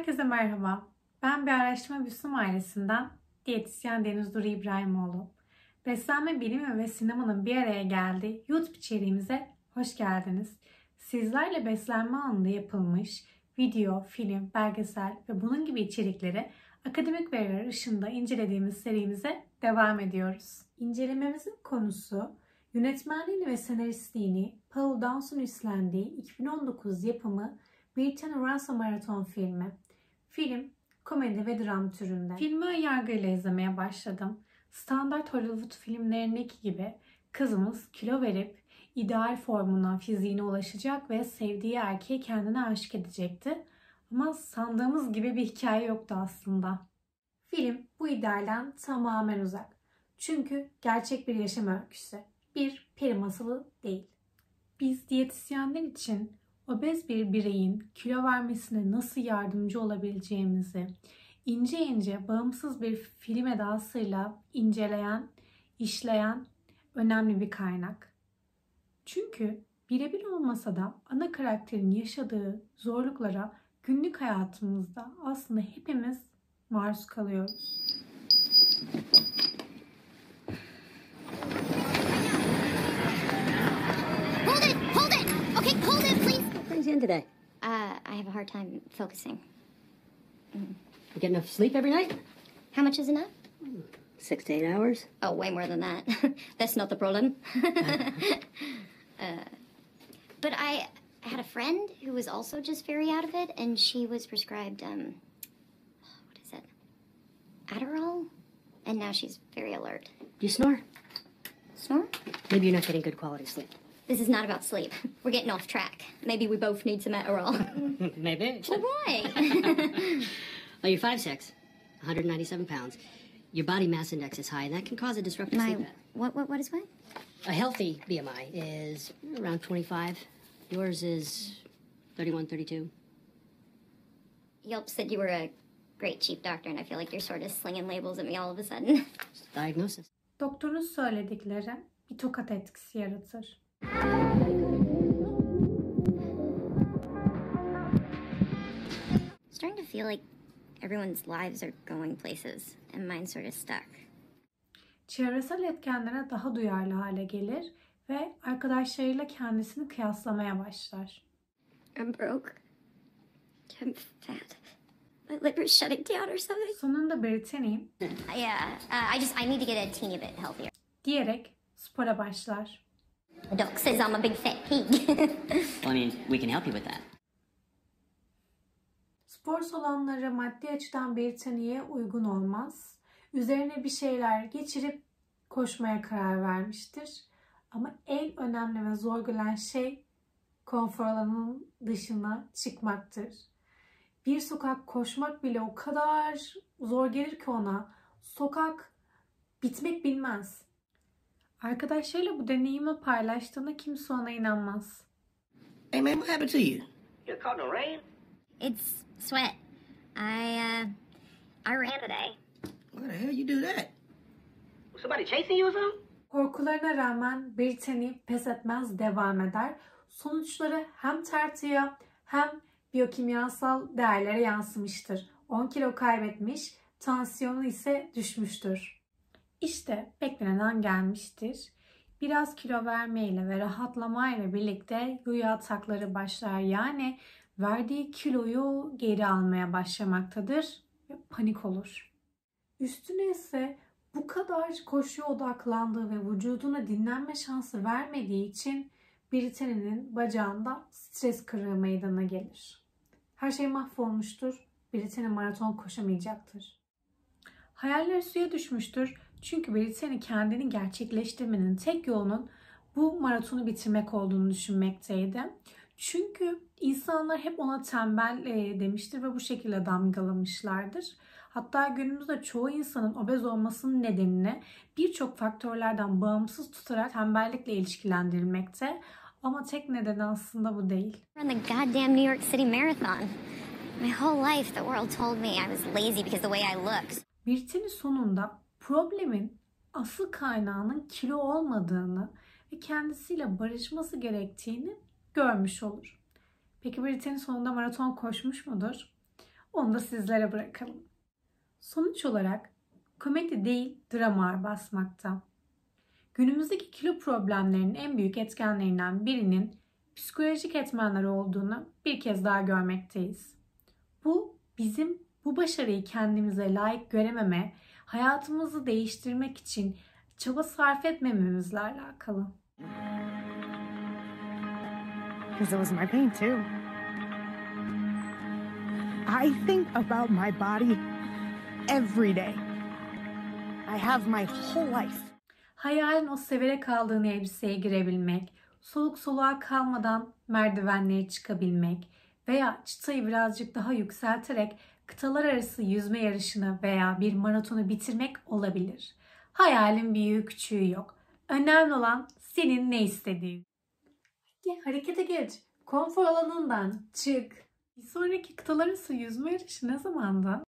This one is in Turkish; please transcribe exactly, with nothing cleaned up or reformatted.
Herkese merhaba. Ben bir araştırma büyüsüm ailesinden diyetisyen Deniz Duru İbrahimoğlu. Beslenme bilimi ve sinemanın bir araya geldiği YouTube içeriğimize hoş geldiniz. Sizlerle beslenme alanında yapılmış video, film, belgesel ve bunun gibi içerikleri akademik veriler ışığında incelediğimiz serimize devam ediyoruz. İncelememizin konusu yönetmenliğini ve senaristliğini Paul Downes'un üstlendiği iki bin on dokuz yapımı Brittany Ransom Marathon filmi. Film, komedi ve dram türünde. Filmi ön yargıyla izlemeye başladım. Standart Hollywood filmlerindeki gibi kızımız kilo verip ideal formuna, fiziğine ulaşacak ve sevdiği erkeği kendine aşık edecekti. Ama sandığımız gibi bir hikaye yoktu aslında. Film bu idealden tamamen uzak. Çünkü gerçek bir yaşam öyküsü. Bir peri masalı değil. Biz diyetisyenler için obez bir bireyin kilo vermesine nasıl yardımcı olabileceğimizi ince ince bağımsız bir film edasıyla inceleyen, işleyen önemli bir kaynak. Çünkü birebir olmasa da ana karakterin yaşadığı zorluklara günlük hayatımızda aslında hepimiz maruz kalıyoruz. In today? Uh, I have a hard time focusing. You get enough sleep every night? How much is enough? Six to eight hours. Oh, way more than that. That's not the problem. uh, but I had a friend who was also just very out of it, and she was prescribed, um, what is it? Adderall? And now she's very alert. Do you snore? Snore? Maybe you're not getting good quality sleep. This is not about sleep. We're getting off track. Maybe we both need some Adderall. Maybe. Well, why? Well, you're five six, one hundred ninety-seven pounds. Your body mass index is high, and that can cause a disruptive My, sleep pattern. what, what, what is what? A healthy B M I is around twenty-five. Yours is thirty-one, thirty-two. Yelp said you were a great cheap doctor, and I feel like you're sort of slinging labels at me all of a sudden. Diagnosis. Doktorun söyledikleri bir tokat etkisi yaratır. Starting to feel like everyone's lives are going places and mine's sort of stuck. Çevresel etkenlere daha duyarlı hale gelir ve arkadaşlarıyla kendisini kıyaslamaya başlar. I'm broke. I'm fat. My liver's shutting down or something. Sonunda Brittany, Yeah, uh, I just I need to get a teeny bit healthier. diyerek spora başlar. Doc says I'm a big fat pig. Well, I mean, we can help you with that. Spor salonları maddi açıdan Brittany'ye uygun olmaz. Üzerine bir şeyler geçirip koşmaya karar vermiştir. Ama en önemli ve zor gelen şey konfor alanının dışına çıkmaktır. Bir sokak koşmak bile o kadar zor gelir ki ona. Sokak bitmek bilmez. Arkadaşlarıyla bu deneyimi paylaştığında kimse ona inanmaz. Hey man, what happened to you? You caught in the rain? It's sweat. I uh I ran today. Why the hell you do that? Was somebody chasing you or something? Korkularına rağmen Brittany pes etmez, devam eder. Sonuçları hem tartıya hem biyokimyasal değerlere yansımıştır. on kilo kaybetmiş, tansiyonu ise düşmüştür. İşte beklenen an gelmiştir. Biraz kilo vermeyle ve rahatlamayla birlikte yuyu atakları başlar. Yani verdiği kiloyu geri almaya başlamaktadır ve panik olur. Üstüne ise bu kadar koşuya odaklandığı ve vücuduna dinlenme şansı vermediği için Brittany'nin bacağında stres kırığı meydana gelir. Her şey mahvolmuştur. Brittany maraton koşamayacaktır. Hayaller suya düşmüştür. Çünkü Brittany kendini gerçekleştirmenin tek yolunun bu maratonu bitirmek olduğunu düşünmekteydi. Çünkü insanlar hep ona tembel demiştir ve bu şekilde damgalamışlardır. Hatta günümüzde çoğu insanın obez olmasının nedenini birçok faktörlerden bağımsız tutarak tembellikle ilişkilendirilmekte. Ama tek nedeni aslında bu değil. Run the goddamn New York City Marathon. My whole life the world told me I was lazy because the way I looked. Brittany sonunda problemin asıl kaynağının kilo olmadığını ve kendisiyle barışması gerektiğini görmüş olur. Peki Brittany sonunda maraton koşmuş mudur? Onu da sizlere bırakalım. Sonuç olarak komedi değil drama ağır basmakta. Günümüzdeki kilo problemlerinin en büyük etkenlerinden birinin psikolojik etmenler olduğunu bir kez daha görmekteyiz. Bu bizim bu başarıyı kendimize layık görememe, hayatımızı değiştirmek için çaba sarf etmememizle alakalı. Because it was my pain too. I think about my body every day. I have my whole life. Hayalin o severek aldığın elbiseye girebilmek, soluk soluğa kalmadan merdivenleri çıkabilmek veya çıtayı birazcık daha yükselterek kıtalar arası yüzme yarışını veya bir maratonu bitirmek olabilir. Hayalin büyüğü küçüğü yok. Önemli olan senin ne istediğin. Hadi harekete geç. Konfor alanından çık. Bir sonraki kıtalar arası yüzme yarışı ne zamandı?